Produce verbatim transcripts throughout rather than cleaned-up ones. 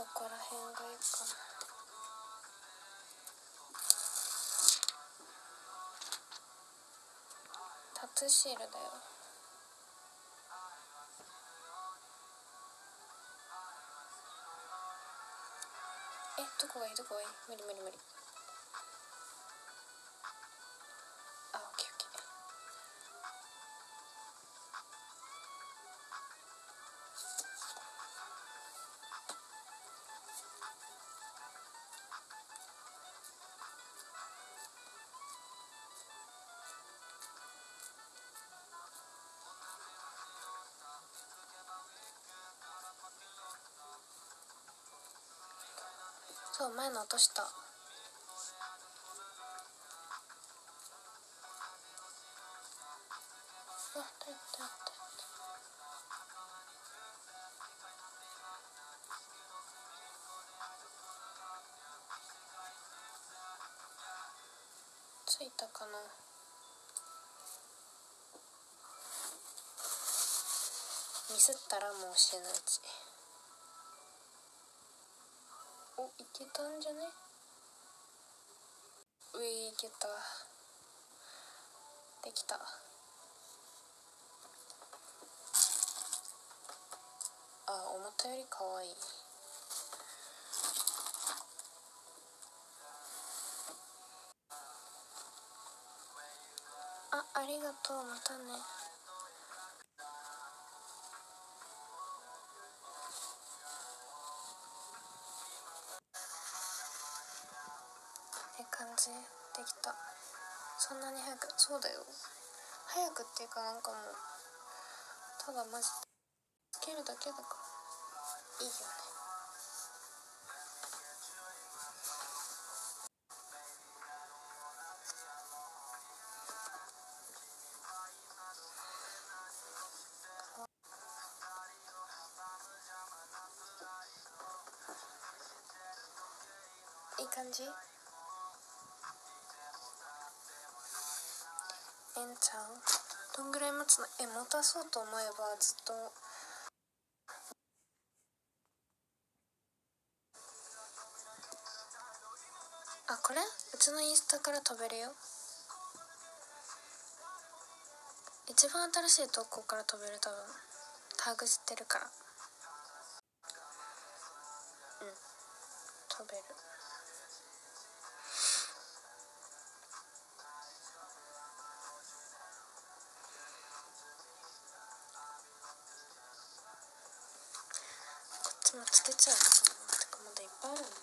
どこら辺がいいかな。タトゥーシールだよ。え、どこがいいどこがいい。無理無理無理。あ、オッケーオッケー。そう、前の落とした。あ、だっただった。ついたかな。ミスったらもう死ぬうち。お、いけたんじゃね。うい、いけた。できた。あ、思ったよりかわいい。あ、ありがとう。またね。って感じできた。そんなに早く。そうだよ。早くっていうか、なんかもうただマジつけるだけだからいいよね。いい感じ。ええんちゃう。どんぐらい持つの。え、持たそうと思えばずっと。あ、これうちのインスタから飛べるよ。一番新しい投稿から飛べる。多分タグしてるから。うん、飛べる。こっちもつけちゃうかな。てかまだいっぱいあるんだよ。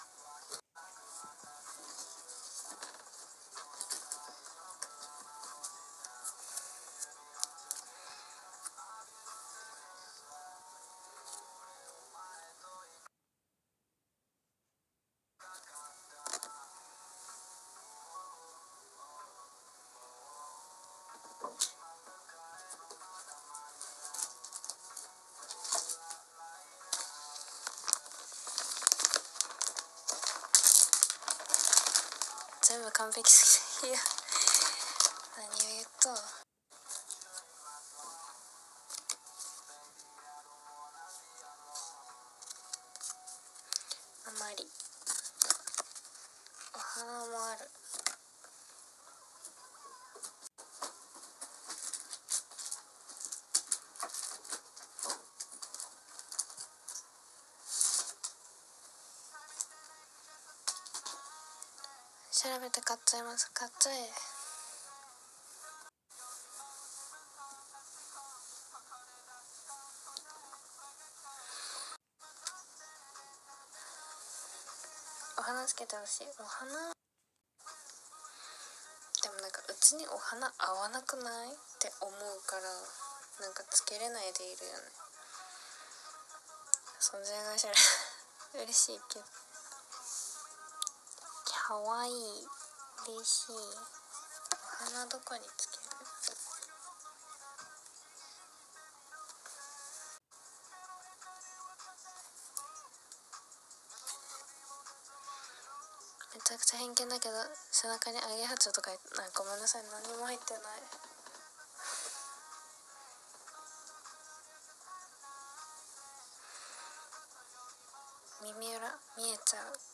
全部完璧すぎる。いや、何を言うと。あまり。お花もある。調べて買っちゃいます。買っちゃえ。お花つけてほしい。お花でもなんかうちにお花合わなくないって思うから、なんかつけれないでいるよね。存在が知らない嬉しいけど。かわいい。嬉しい。お花どこにつける。めちゃくちゃ偏見だけど、背中にアゲハチョウとか、あ、ごめんなさい、何も入ってない。 耳裏見えちゃう。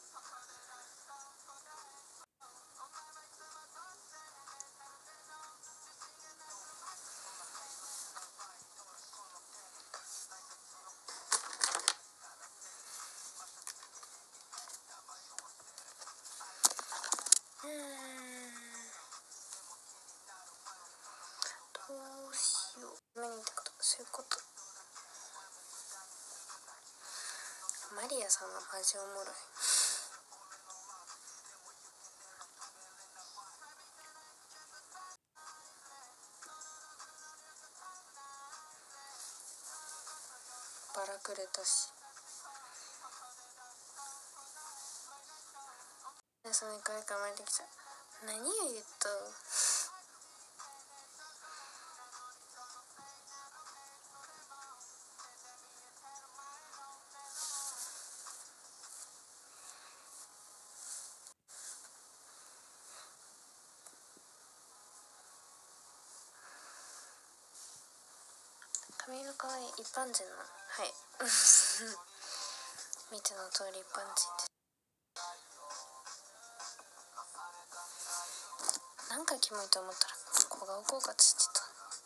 うーんどうしよう。何ってこと、そういうこと。マリアさんはマジおもろい。バラくれたし。でその一回から生まれてきた。何を言った。髪色かわいい。一般人の、はい見ての通り一般人です。なんかキモいと思ったら小顔効果ついてた。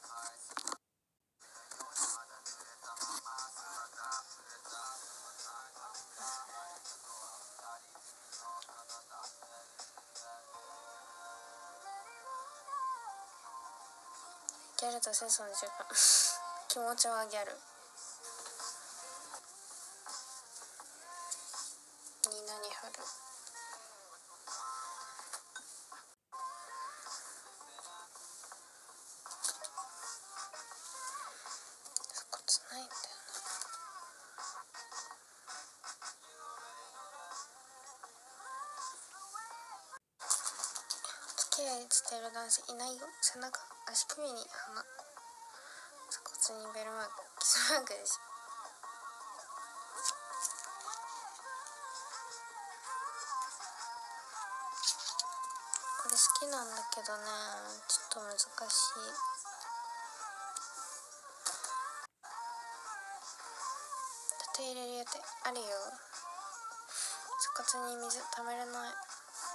ギャルとセソの時間気持ちはギャル。に何貼る。そこつないんだよな。付き合いしてる男性いないよ。背中、足首に鼻、鎖骨にベルマーク、キスマークでしょ。これ好きなんだけどね、ちょっと難しい。手入れる予定あるよ。鎖骨に水ためれない。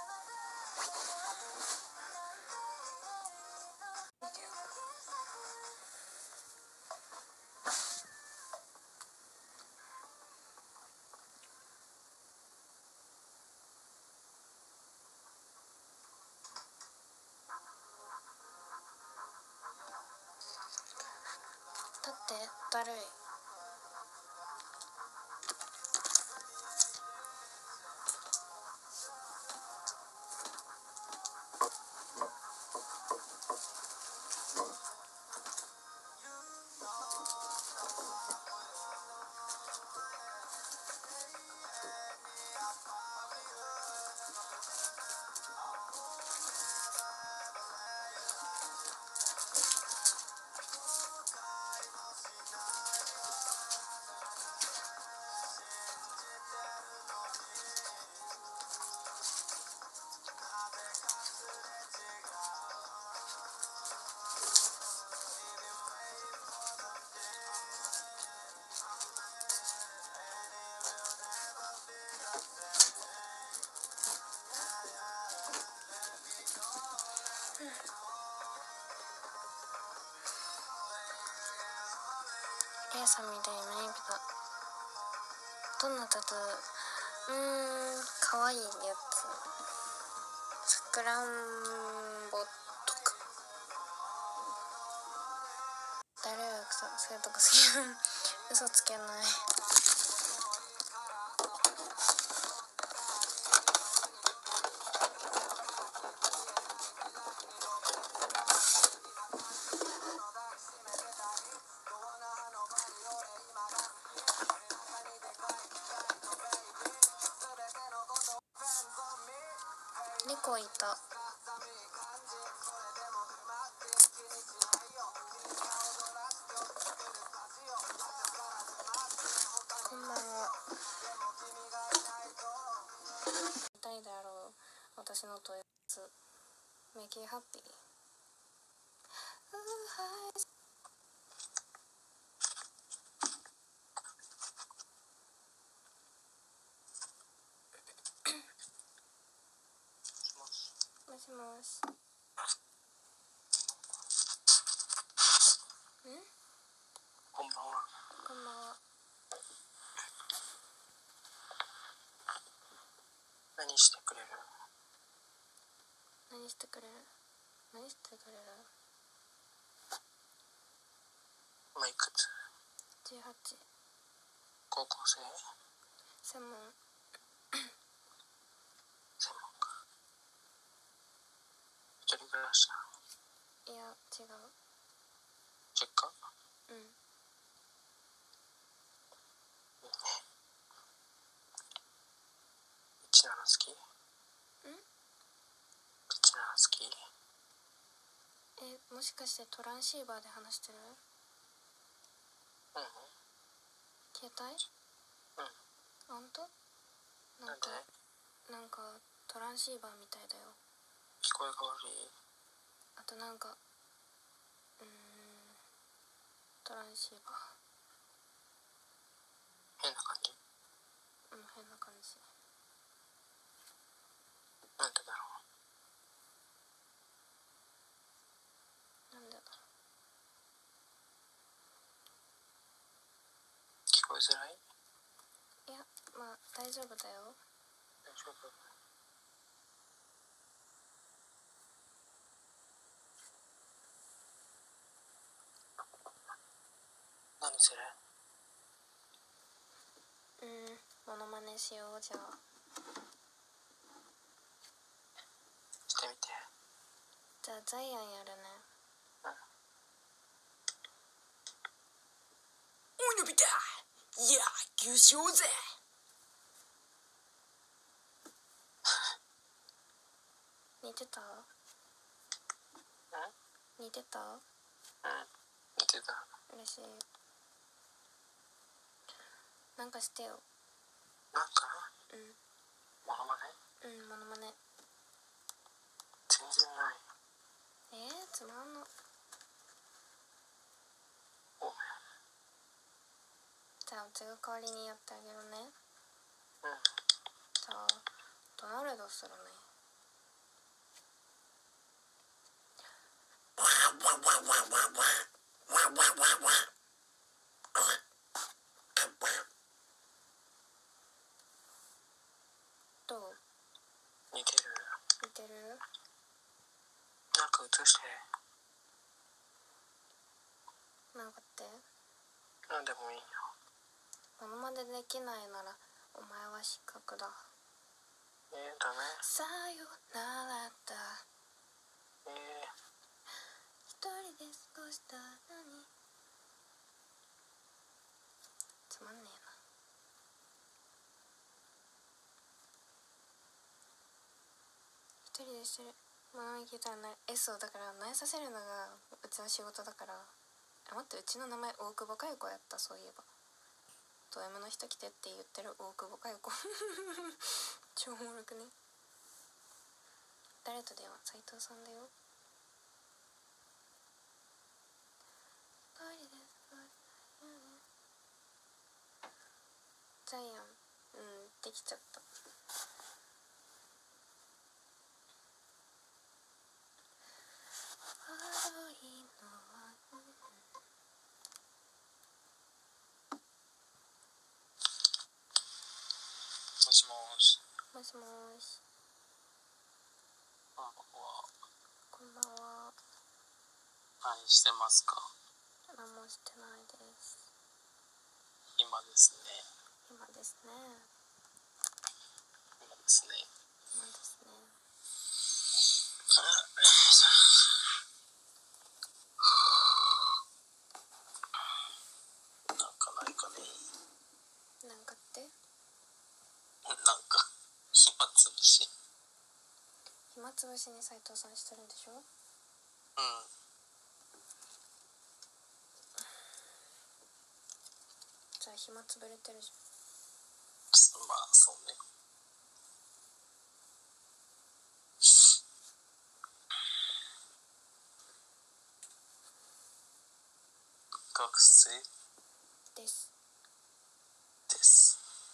だってだるい。レイさんみたいに胸びた。どんなタトゥー。うーんかわいいやつ。さくらんぼとか。誰がさそういうとこ好き嘘つけない。猫いた。こんばんは。痛いだろう私のトイレツ。Make you happy。 しもし。ん？ こんばんは。 こんばんは。 何してくれる？ 何してくれる？何してくれる？ 今いくつ？ じゅうはち。 高校生？ 専門。 専門か。一人暮らし？ いや、違う。 実家？ うん。 いいね。いちなな好き？ん？いちなな好き？ え、もしかしてトランシーバーで話してる？ うん。 携帯？ うん。 ほんと？なんか、なんかトランシーバーみたいだよ。 聞こえが悪い？ あとなんか、うーん、トランシーバー。 変な感じ？ うん、変な感じ。 なんでだろう。なんでだろう？聞こえづらい？ う。いや、まあ大丈夫だよ。 大丈夫？何する？ うん、モノマネしようじゃあ。 してみて。 じゃあジャイアンやるね。 うん。 おいのび太、野球しようぜ。 似てた？ うん？ 似てた？ うん。似てた。 嬉しい。なんかしてよ。 なんか？ うん。 モノマネ？ うん、モノマネ。 全然ない。 えー、つまんの。 ごめん。 じゃあうちが代わりにやってあげるね。 うん。 じゃあドナルドするね。どう？ 似てる？ 似てる？ なんか映して。 なんかって？ なんでもいいよ。 モノマネできないならお前は失格だ。 えー、ダメ？ さよならだ。 えー、 一人で過ごしたのに。つまんねえな。一人でしてるものに聞いたらな S をだから慣れさせるのがうちの仕事だから。あ、待って、うちの名前大久保佳代子やった。そういえばド M の人来てって言ってる大久保佳代子超おもろくね。誰と電話？斉藤さんだよ。ジャイアン、うん、できちゃった。 もしもーし。 もしもーし。 こんばんは。 こんばんは。 何してますか？ 何もしてないです。 今ですね。 今ですね。 今ですね。 今ですね。 なんかないかね。 なんかって？ なんか暇つぶし。 暇つぶしに斉藤さんしてるんでしょ？うん。じゃあ暇つぶれてるじまあそうね。学生ゃん。です。 です。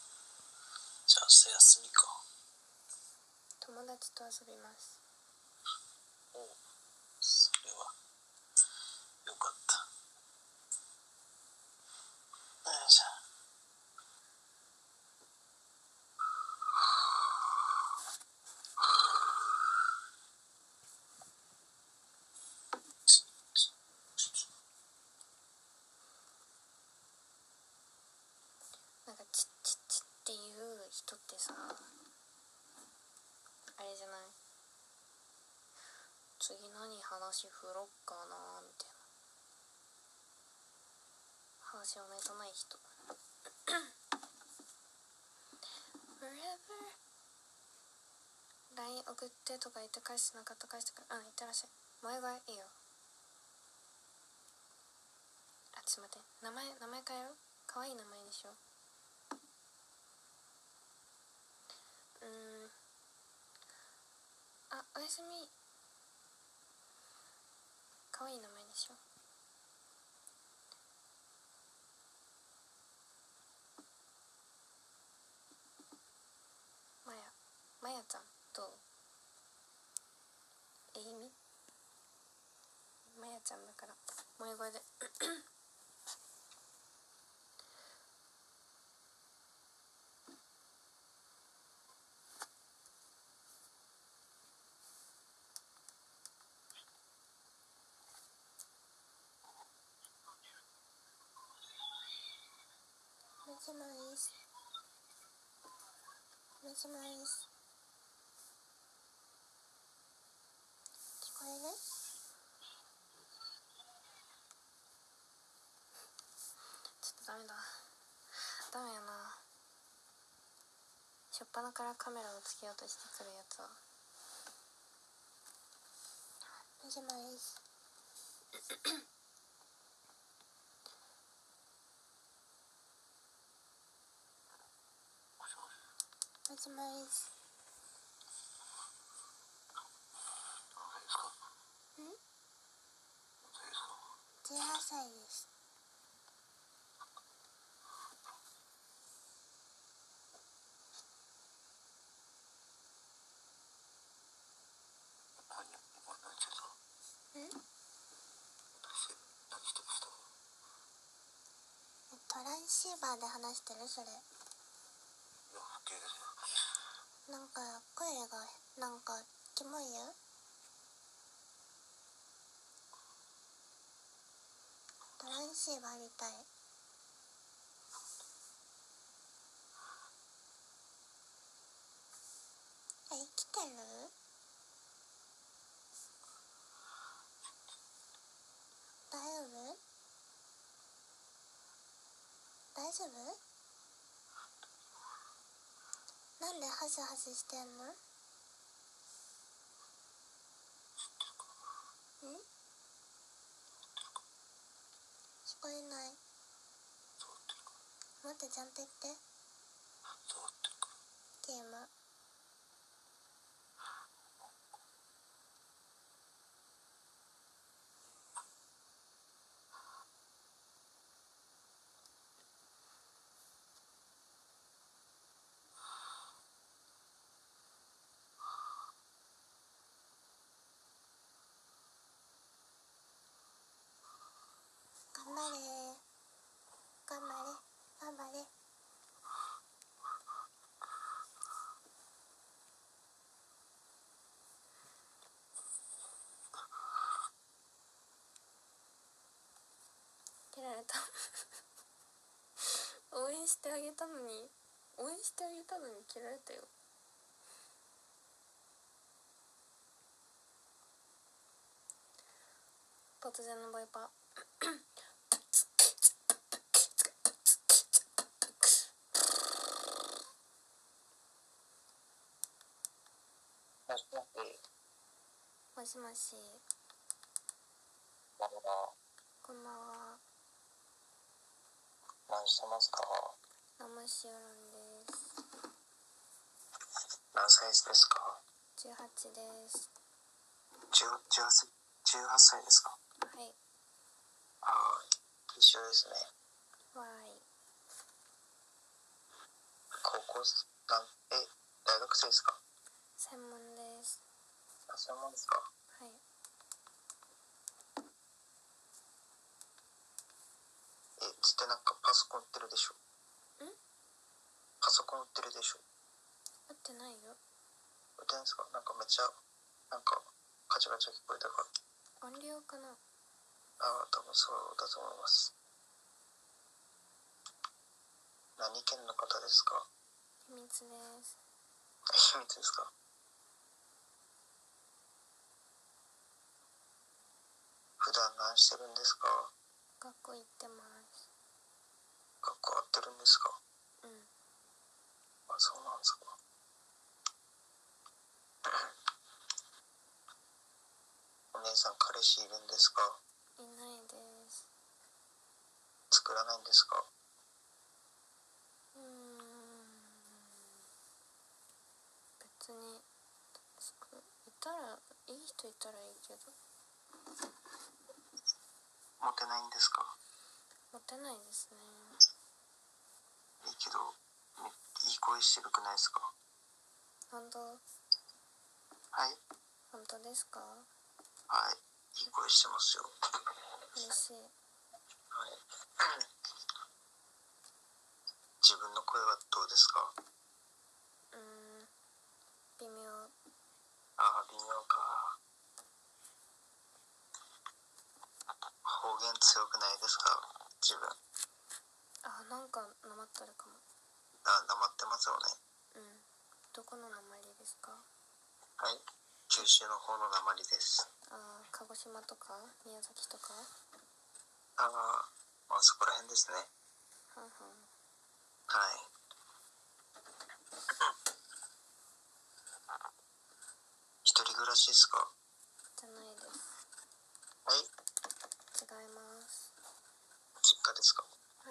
じゃあ明日休みか。 友達と遊びます。 チッチッチッっていう人ってさ、あれじゃない？次何話振ろっかなみたいな話をネタない人Foreverライン 送ってとか言って返してなかった返してくる。あ、いってらっしゃい。前がいいよ。あ、ちょっと待って。名前、名前変えよう。かわいい名前にしよう。うーん。あ、おやすみ。かわいい名前にしよう。まや。まやちゃん。どう？えいみ？まやちゃんだから。萌え声で。もしもし。もしもし。聞こえる？ちょっとダメだ。ダメやな。しょっぱなからカメラをつけようとしてくるやつは。もしもし。もしもし。ん？じゅうはっさいです。ん？トランシーバーで話してる？それ。なんか声がなんかキモいよ。トランシーバーやりたい。え、生きてる？大丈夫？大丈夫？なんでハシハシしてんの？ん？聞こえない。待って、ちゃんと言って。ゲーム。頑張れー。頑張れ。頑張れ。蹴られた応援してあげたのに応援してあげたのに蹴られたよ。突然のボイパもしもし。こんばんは。 何してますか？ ナムシオロンです。 何歳ですか？ じゅうはちです。 じゅうはち、じゅうはっさいですか？ はい。 ああ、一緒ですね。 わーい。 高校なんえ大学生ですか？ 専門です。 あ、専門ですか？ はい。 え、つってなんかパソコン売ってるでしょ？ ん？ パソコン売ってるでしょ？ 合ってないよ。 売ってないですか？なんかめっちゃなんかカチャカチャ聞こえたから。 音量かな？ ああ、多分そうだと思います。 何県の方ですか？ 秘密です。 秘密ですか？普段何してるんですか？ 学校行ってます。 学校合ってるんですか？ うん。 あ、そうなんですか。お姉さん彼氏いるんですか？ いないです。 作らないんですか？ うーん。別にいたらいい人いたらいいけど。 モテないんですか？ モテないですね。 いいけど、いい声してるくないですか？ 本当？ はい。 本当ですか？ はい。いい声してますよ。 嬉しい。 はい。自分の声はどうですか？ うーん。微妙。 ああ、微妙か。方言強くないですか？自分。 あ、なんかなまってるかも。 あ、なまってますよね。 うん。どこのなまりですか？ はい。九州の方のなまりです。 あ、鹿児島とか宮崎とか。 ああ、まあそこら辺ですね。 はんはん。 はい。一人暮らしですか？ じゃないです。 はい。 違います。 実家ですか？ はい。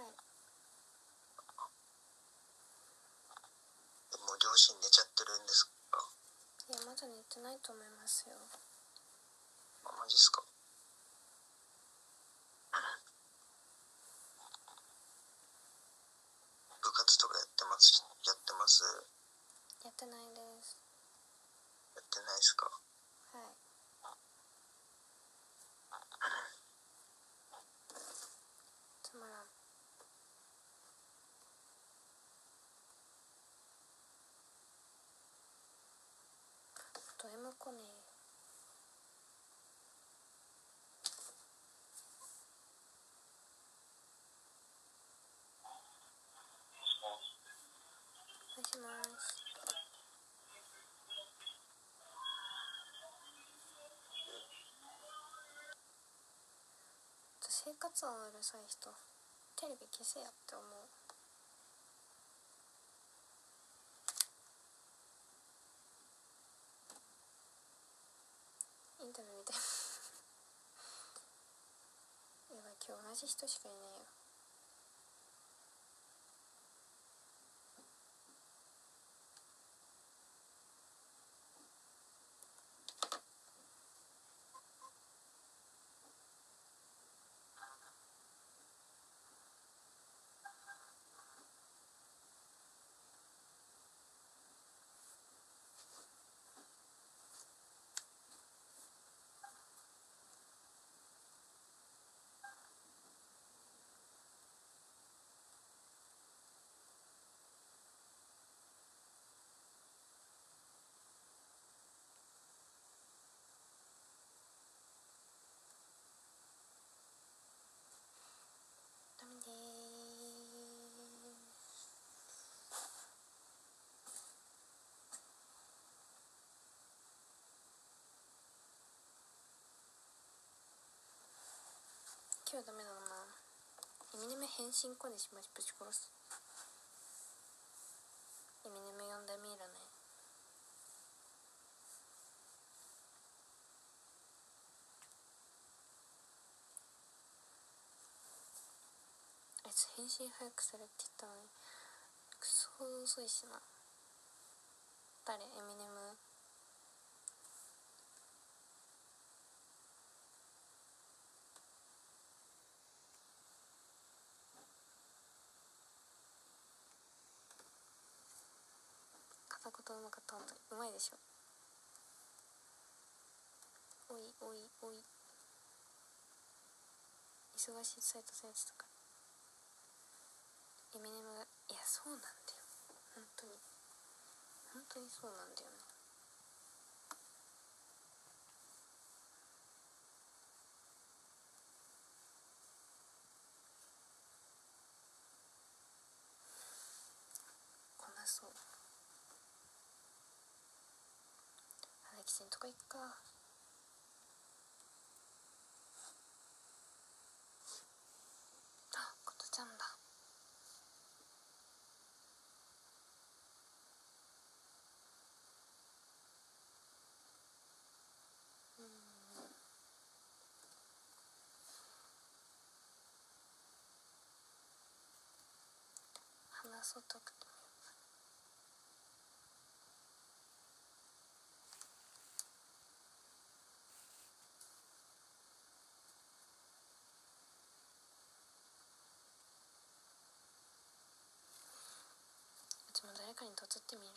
もう両親寝ちゃってるんですか？ いや、まだ寝てないと思いますよ。 あ、マジっすか？部活とかやってますやってますやってないです。 やってないですか？ はい。つまらん。どれも来ねえ。もしもーし。生活音うるさい人、テレビ消せやって思う。インタビュー見てやばい、今日同じ人しかいねえよ。ダメでーす。今日ダメだな。エミネム返信コにしましぶち殺す。エミネム呼んでみるね。あいつ返信早くするって言ったのにクソ遅いしな。誰？エミネム？片言うまかった。本当にうまいでしょ。おいおいおい、忙しいサイトされてたから。エミネムが、いやそうなんだよ、本当に本当にそうなんだよね。 線とか行くか。あ、ことちゃんだ。うん、話そうとくてもうちも誰かにとつってみる。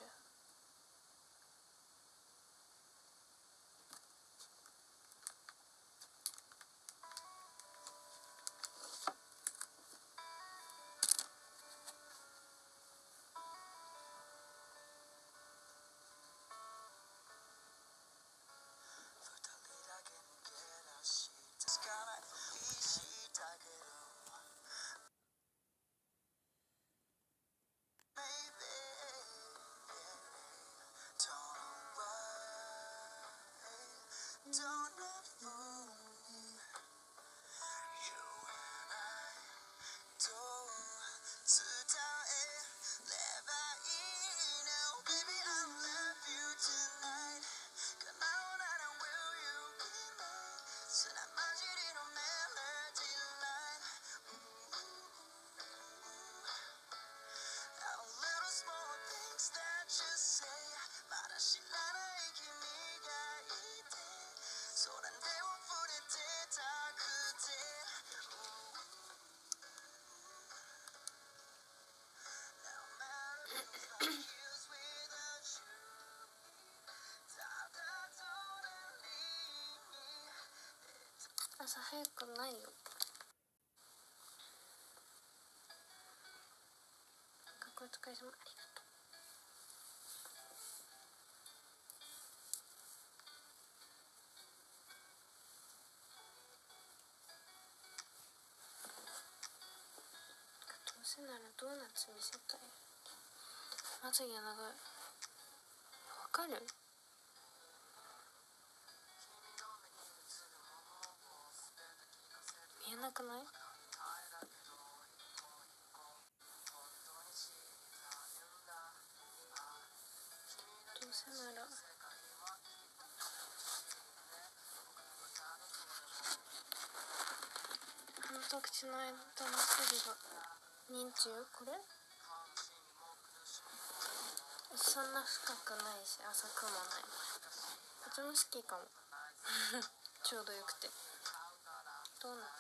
朝早くないよ。学校お疲れ様、ありがとう。どうせならドーナツ見せたい。まつげ長い。わかる？見えなくない？どうせなら鼻と口の間のすりが人中？これそんな深くないし浅くもない。こっちも好きかもちょうどよくて。ドーナ